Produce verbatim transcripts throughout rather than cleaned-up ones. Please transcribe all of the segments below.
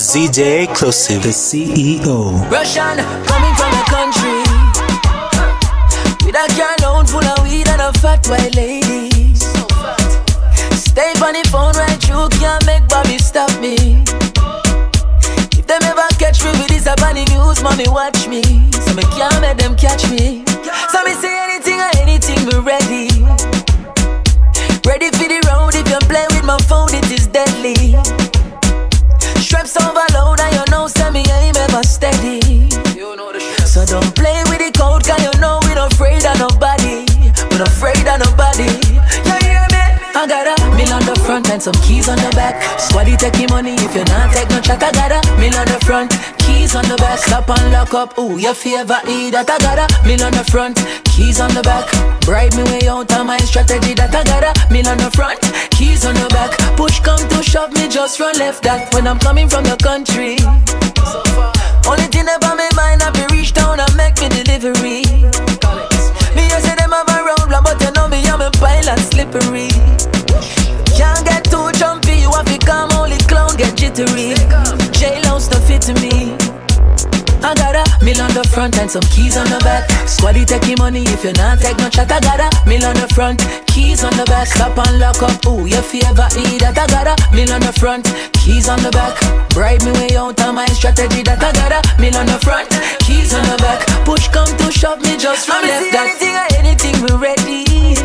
Z J Exclusive, the C E O. Russian, coming from the country, with a car load full of weed and a fat white lady. So fat. Stay on the phone right through, can't make Bobby stop me. If them ever catch me with this up on the news, mommy watch me. So me can't make them catch me. So me say anything or anything, me ready. Ready for the road, if you play with my phone, it is deadly. Straps overload and you know, say me aim ever steady. You know the so don't play with the code, cause you know we not afraid of nobody. We not afraid of nobody. You hear me? I got a mill on the front and some keys on the back. Squaddy take your money if you not take no chat. I got a mill on the front, keys on the back. Stop and lock up, ooh, your favor eat that. I got a mill on the front, keys on the back. Bribe me way out of my strategy that I got a mill on the front, keys on the back. Push come to shove me, just run left that when I'm coming from the country. So far. Only thing about my mind, I be reach down and make me delivery. Me I say them have a roadblock, but you know me, I'm a pilot slippery. Can't get too jumpy, you have to come only clown get jittery. Jailhouse stuff fit to me. I got a mill on the front and some keys on the back. Squaddy take your money if you not take no chat. I got a mill on the front, keys on the back. Stop and lock up, ooh, your favor eat that. I got a mill on the front, keys on the back. Bribe me way out of my strategy that I got a mill on the front, keys on the back. Push come to shove me, just run left that. Anything or anything, we ready.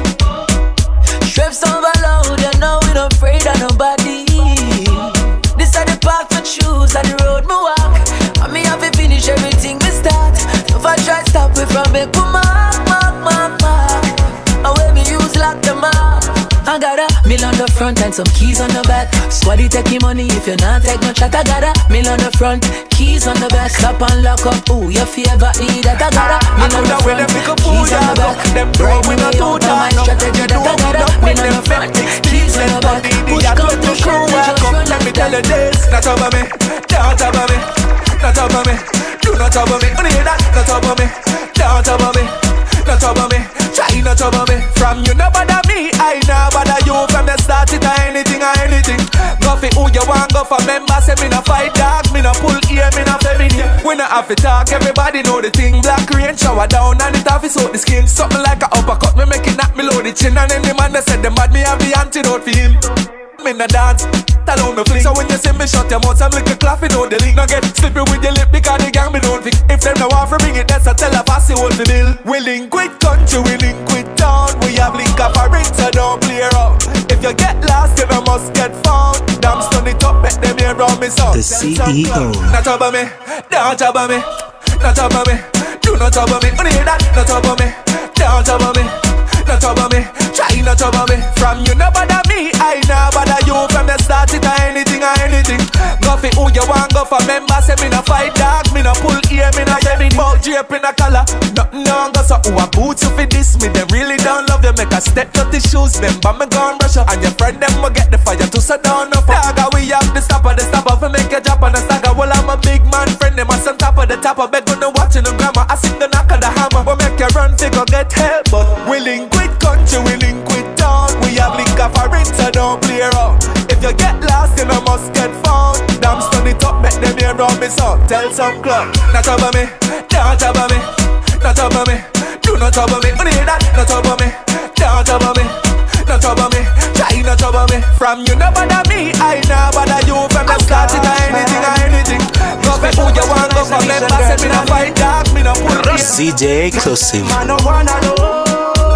Straps overload, you know we not afraid of nobody. This are the path for choose and the road me walk. And me have to finish everything we start. So if I try stop me from me, come mark, mark, mark, mark. And when me use lock them up. I got a mill on the front and some keys on the back. Squaddy take your money if you not take no chat. I got a mill on the front, keys on the back. Stop and lock up, ooh, your favor eat that. I got a mill on the front, keys on the back. Bribe me way out of my strategy that I got a mill on the front, keys on the back. Push come to shove me, just run like tell you this, not over me, don't over me, not over me, do not over me. When you hear that, not over me, don't over me, not over me, try not over me. From you no bother me, I know bother you. From the start it or anything or anything. Go for who you want, go for member. Say me no fight dog, me no pull ear, me no feminine. We no have to talk, everybody know the thing. Black rain shower down and it off is out the skin. Something like a uppercut, me make it knock me low the chin. And any man that said them bad, me have the antidote for him. Me no dance, tell on me fling. So when you see me shut your mouth, I'm like a clapping on the link. Now get slippy with your lip because the gang me don't think. If them no want to bring it, that's a tell a fussy hold the bill. We link with country, we link with town. We have link up a ring, so don't play around. If you get lost, you no must get found. Damn stun it up, make them hear around me sound. The C E O. Not over me, don't over me, not over me, do not over me. When you hear that, not over me, don't over me, not over me, try not over me. From you no bother me, I know bother you. From the start it or anything or anything. Go for who you want, go for member. Say me no fight dog, me no pull ear, me no say me bout drape in a collar. Nothing no go so who a boot you for this. Me them really don't love you, make a step to the shoes. Them but me gon' brush up, and your friend them will get the fire to sit down no dog. We have the stopper, the stopper for make a drop on the stagger. Well I'm a big man friend, them a some top of the top. I beg when they watching the grammar, I sing the knock of the hammer. We make you run, figure get help, but we link with country, we link with town. We have link up a ring, so don't play around. If you get lost, you no must get found. Damn stun it up, make them hear around me so. Tell some club, not over me, don't over me, not over me, do not over me. When you hear that, not over me, don't over me, not over me, try not over me. From you no bother me, I know bother you. From the start it or anything or anything. Go for who you want, go for member. Say me no fight dog, me no pull it. Z J Exclusive. I no one alone.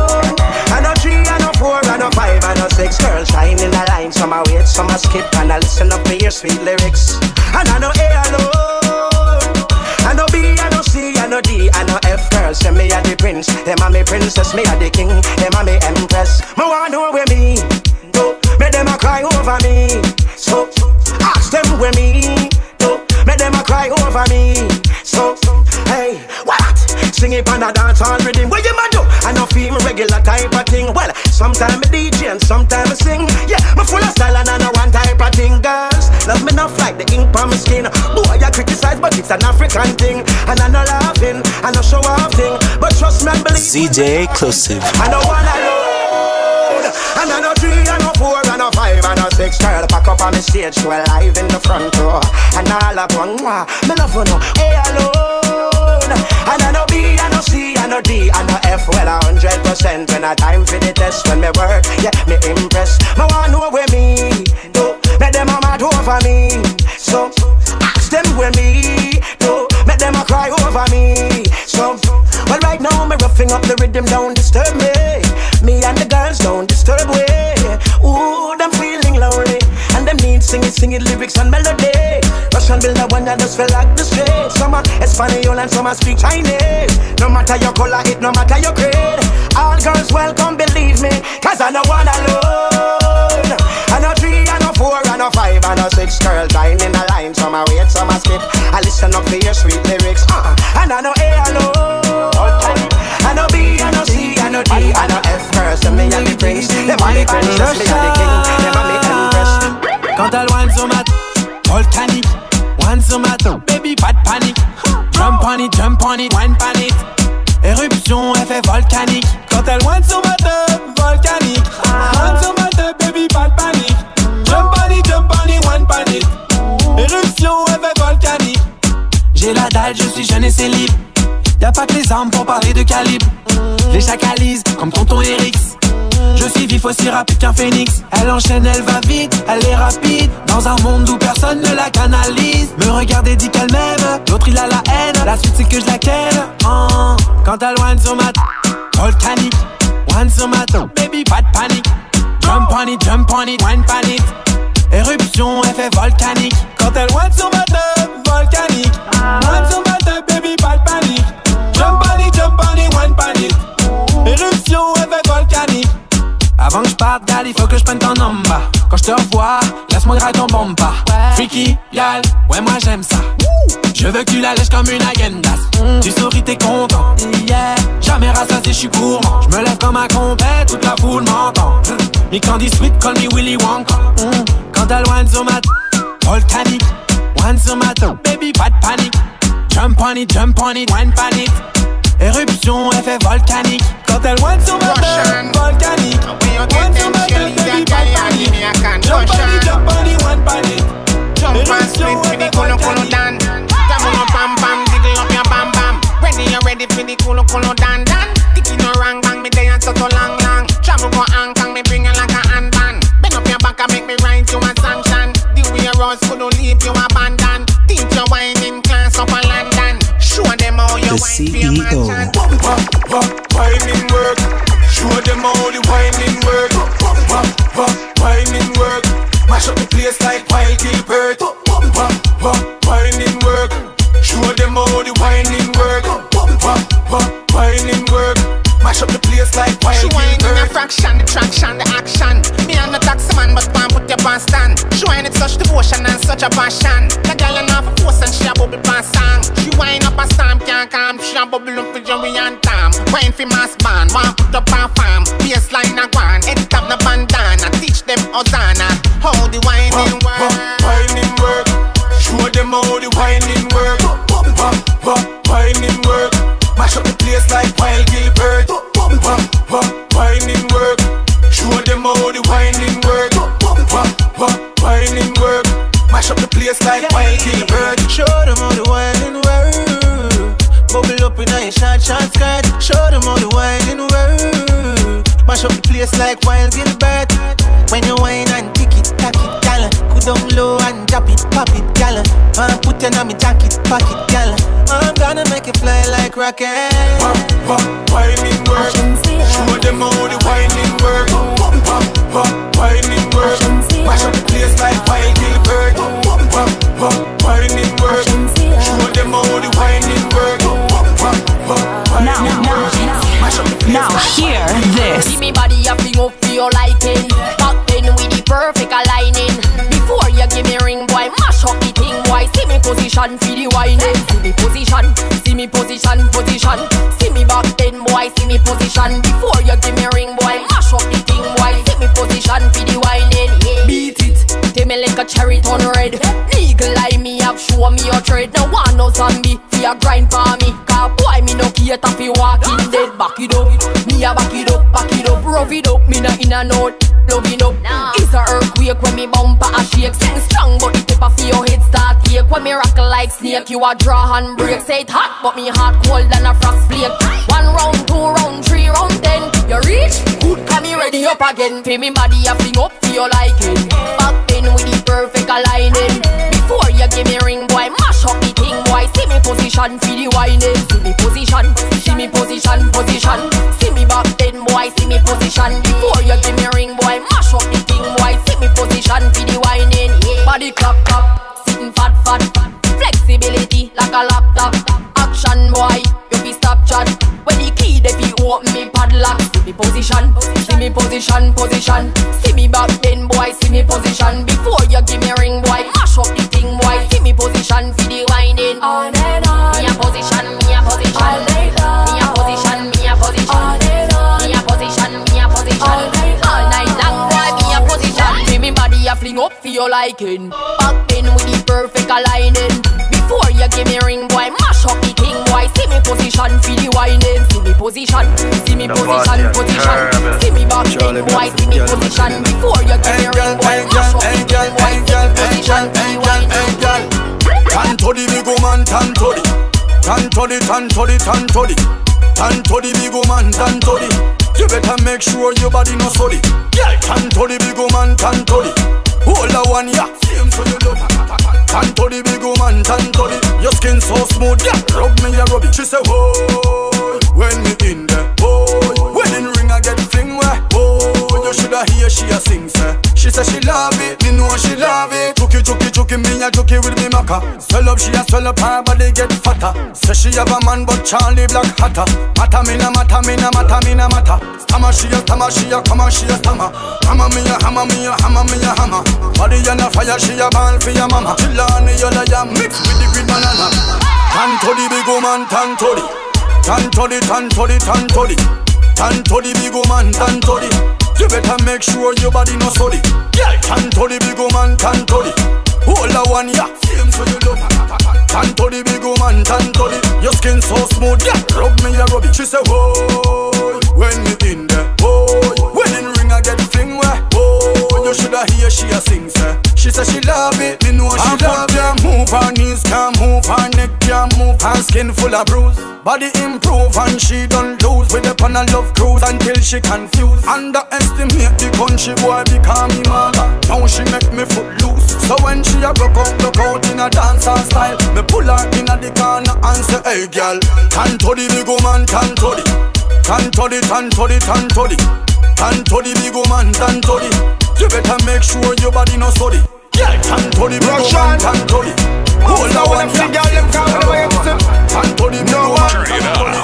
I no three, I no four, I no five, I no six. Girls shine in the line, some I wait, some I skip. And I listen up to your sweet lyrics. And I no A alone. I no B, I no C, I no D, I no F. Girls say me a the prince, them a me princess, me a the king, them a me empress. Me want know where me go, make them a cry over me. So ask them where me go, make them a cry over me. So hey, what? Sing it on a dance hall rhythm. What you ma do? I no feel me regular type of thing. Well, sometimes I D J and sometimes I sing. Yeah, me full of style and I know one type of thing. Girls love me enough like the ink on my skin. Boy, I criticize, but it's an African thing. And I no laughing, I no show off thing. But trust me and believe. Z J Exclusive. I no one alone. And I no three, I no four, I no five, I no six. Girl, pack up on the stage, so alive in the front row. And all up one more, me love you know, hey alone. And I know B, I know C, I know D, I know F, well a hundred percent. When I time for the test, when me work, yeah, me impress. Me want know where me do, make them a mad over me. So ask them where me do, make them a cry over me. So well right now me roughing up the rhythm, don't disturb me. Me and the girls don't disturb me. Ooh, them feeling lonely, and them need singing, singing lyrics and melody. Russian build a one that just feel like the street. Some are Espanol and some are speak Chinese. No matter your color, it no matter your grade. All girls welcome, believe me, cause I know one alone. I know three, I know four, I know five, I know six girls dying in a line. Some are wait, some are skip. I listen up to your sweet lyrics, uh, and I know A alone. I know B, I know C, I know D, I know F girls, and me and the prince. Them are the princess, me and the king, them are me empress. Quand elle one sur ma volcanique, one sur ma baby pas de panique. Jump on it, jump on it, wine pan it. Éruption, effet volcanique. Quand elle one sur ma volcanique, one sur ma baby pas de panique. Jump on it, jump on it, wine pan it. Éruption, effet volcanique. J'ai la dalle, je suis jeune et c'est libre. Y'a pas que les armes pour parler de calibre. Les chacalisent comme tonton Erix. Je suis vif aussi rapide qu'un phénix. Elle enchaîne, elle va vite, elle est rapide. Dans un monde où personne ne la canalise. Me regarder dit qu'elle m'aime, l'autre il a la haine. La suite c'est que je la ken. Oh. Quand elle one sur ma volcanique, one sur ma baby pas de panique. Jump on it, jump on it, wine pan it. Éruption, effet volcanique. Quand elle one sur ma volcanique, one sur ma baby pas de panique. Jump on it, jump on it, wine pan it. Éruption, effet volcanique. Avant que je parte, gal, il faut que je prenne ton number. Quand je te revois, laisse-moi gratter ton bomba. Freaky, gal, ouais moi j'aime ça. Je veux que tu la lèches comme une agendas. mm. Tu souris, t'es content, yeah. Jamais rassasié, je suis gourmand. Je me lève comme un compète, toute la foule m'entend. Me candy sweet, call me Willy Wonka. mm. Quand elle one sur ma volcanique, one sur ma baby pas de panique. Jump on it, jump on it, wine pan it. Éruption, effet volcanique. Quand elle one sur ma volcanique, one sur ma baby pas de panique. Jump on it, jump on it, wine pan it. Jump and split for the colo colo dan. Come on, bam bam, jiggle up your bam bam. Ready, you ready for the colo colo dan dan. Tiki no rang bang, me day and so so long long. Travel go hang kang, me bring you like a handband. Bend up your back and make me write you a sanction. The way you rose couldn't leave you abandoned. Teach your whining class up in London. Show them how you The C E O. Whining work. Show them how the whining work. Whining work. Mash up the place like Wild Gilbert. Whining work. Show them how the whining work. Whining work. Mash up the place like Wild Gilbert. She whine in a fraction, the traction, the action. Me and the taxi man, but can't put your pants stand. She whine it such devotion and such a passion. The girl in half a force and she a bubble pants song. She whine up a storm, can't calm. She a bubble up for Jerry and Tom. Whine for mass band, want put up a farm. Baseline a gwan, head top no bandana. Teach them Hosanna, how the whining work. Whining work. Show them how the whining work. Whining work. Mash up the place like Wild Gilbert. Whining work. Show them how the whining work. Whining work. Mash up the place like Wild Gilbert. Show them how the whining work. Bubble up in a short, short skirt. Show them how the whining work. Mash up the place like Wild Gilbert. When you whine and tick it, tack it, gal. Go down low and drop it, pop it, gal. Uh, put it on me jacket, pocket, gal. I'm gonna make it fly like rocket. Whining work. Show them how the whining work. Whining work. Mash up the place like Wild Gilbert. Whining work. Show them how the whining work. Now, now, now, hear this. See me body a fling up for your liking. Back then with the perfect aligning. Before you give me ring, boy, mash up the thing, boy. See me position for the whining. See me position, see me position, position. See me back then, boy, see me position. Before you give me ring, boy, mash up the thing, boy. See me position for the whining. Yeah. Beat it, take me like a cherry turn red. Eagle eye me up, show me your trade. No one no zombie, fi a grind for me. Cause boy, me no cater fi walking dead. Back it up, me a back it up, back it up. Rough it up, me not in a note. Loving up, no. It's a earthquake when me bumper a shake. Sing strong, but the tip of your head start ache. When me rock like snake, you a draw and break. Say it hot, but me heart cold than a frost flake. One round, two round, three round, ten. You reach? Good, come me ready up again. Feel me body a fling up for your liking. Back then with the perfect aligning. Before you give me ring, boy, mash up the thing, boy. See me position, feel the whining. See me position, see me position, position. See me back then, boy, see me position. Before you give me ring, boy, mash up the thing, boy. See me position, feel the whining. Yeah. Body clap, clap, sitting fat, fat. Flexibility like a laptop. Action, boy, you be stop chat. When the key, they be open me padlock. See me position, see me position, position. See me back then, boy, see me position. Before you give me ring, boy, mash up the thing, boy. See me position, feel the whining. On and on. Me a position, me a position. All night long. Me a position, me a position. All night long. Me a position, me a position. All night long. All night long, boy, me a position. Feel me body a fling up for your liking. Back then with the perfect aligning. Before you give me ring, boy, mash up the thing, boy. See me position, feel the whining. See me position, see me position, position. See me back then, boy, see me position. Before you give me ring, boy, mash up the thing, boy. See me position, feel the whining. Tan to the big woman, tan to the, tan to the, tan to the, tan to the, tan to the big woman, tan to the. You better make sure your body no sorry. Yeah, tan to the big woman, tan to the. Hold the one, yeah, same so you love. Tan to the big woman, tan to the. Your skin so smooth, yeah, rub me, yeah, rub it. She say, whoa, when me in there, whoa, wedding ring I get fling where, whoa, you shoulda hear she a sing, sir. She say she love it, me know she love it. Chucky, chucky, chucky, me a chucky with me maca. Swell up, she a swell up, her body get fatter. Say she have a man, but Charlie black hotter. Mata me na mata me na mata me na mata. Stammer she a stammer, she a come she a stammer. Hammer me a hammer me a hammer me a hammer. Body on a fire, she a ball for your mama. Chill on the yellow ya mix with the green banana. Tan to the big woman, tan to the, tan to the, tan to the, tan to the, tan to the big woman, tan to the. You better make sure your body no sorry. Yeah, tan to the big woman, tan to the. Hold the one, yeah, same so you love. Tan to the big woman, tan to the. Your skin so smooth, yeah, rub me, yeah, rub it. She say, whoa, when me in there, whoa, wedding ring I get fling where, whoa, you shoulda hear she a sing, sir. She say she love it, me know she love it. Can't move her knees, can't move her neck, can't move her skin full of bruise. Body improve and she don't lose. With the pan and love cruise until she confused. Underestimate the country boy become me mother. Now she make me foot loose. So when she a broke out, broke out in a dancer style, me pull her in a the corner and say, hey girl, tan to the big woman, tan to the, tan to the, tan to the, tan to the, tan to the big woman, tan to the. You better make sure your body no sorry. Yeah, tan to the big woman, tan to the. Hold the one, yeah. Girl, them come the way to tan to the big woman. Turn it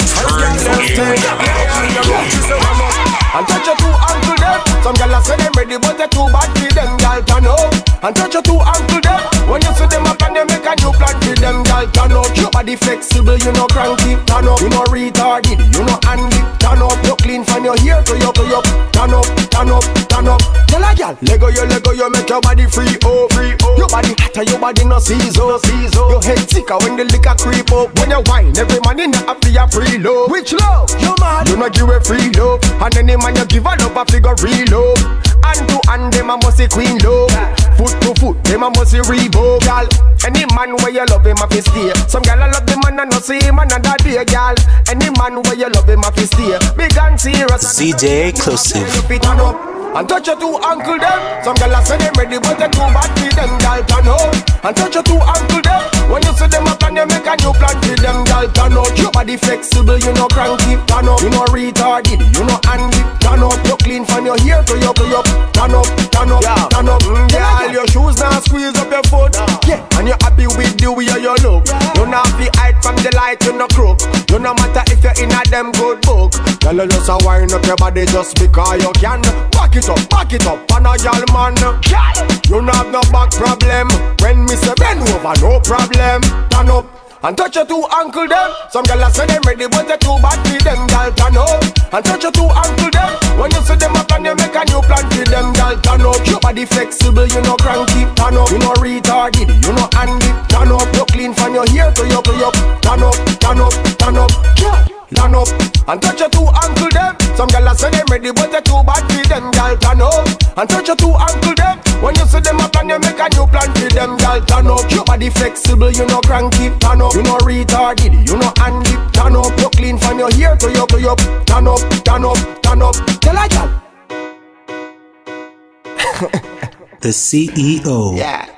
up. And touch your two ankle them. Some gyal say them ready, but they too bad for them. Gyal turn up. And touch your two ankle them. When you see them up and they make a new plan for them. Gyal turn up. Your body flexible, you know cranky. Turn up. You know retarded, you know handy. Turn up. You clean from your hair to your to your. Turn up, turn up, turn up. Tell a gyal, Lego you, Lego you, make your body free, oh, free, oh. Your body hotter, your body no season, season. Your head sicker when the liquor creep up. When you whine, every man in the have to your free love. Which love? You mad? You know give a free love. And any man you give a love, a figure real love. Hand to hand, them a must say queen love. Foot to foot, them a must say Reebok, gal. Any man where you love him, a fi stay. Some gal a love the man and not see him another day, gal. Any man where you love him, a fi stay. Big and serious. C J Exclusive. And touch your two ankle them. Some gyal say them ready, but they too bad for them. Gyal turn out. And touch your two ankle them. When you see them up and you make a new plan for them. Gyal turn out. Your body flexible, you know cranky. Turn up. You know retarded, you know handy. Turn up. You clean from your hair to your to your. Turn up, turn up, yeah. Turn up. Mm, girl, your shoes now squeeze up your foot. Yeah. And you happy with the way you look. You not fi hide from the light, you no crook. You no matter if you're in a them good book. Girl, you just a wind up your body just because you can. Back it up, back it up, and a y'all man. You not have no back problem. When me say bend over, no problem. Turn up and touch your two ankle them. Some gyal say them ready, but they too bad for them. Gyal turn up and touch your two ankle them. When you see them up and you make a new plan for them. Gyal turn up. Your body flexible, you know cranky. Turn up. You know retarded, you know handy. Turn up. You clean from your hair to your to your. Turn up, turn up, turn up. turn up. And touch your two ankle them. Some gyal say them ready, but they too bad for them. Gyal turn up. And touch your two ankle them. When you see them a plan, you make a new plan for them. Gyal turn up. Your body flexible, you know cranky. Turn up. You know retarded, you know handy. Turn up. You clean from your hair to your to your. Turn up, turn up, turn up. Tell a gyal. The C E O. Yeah.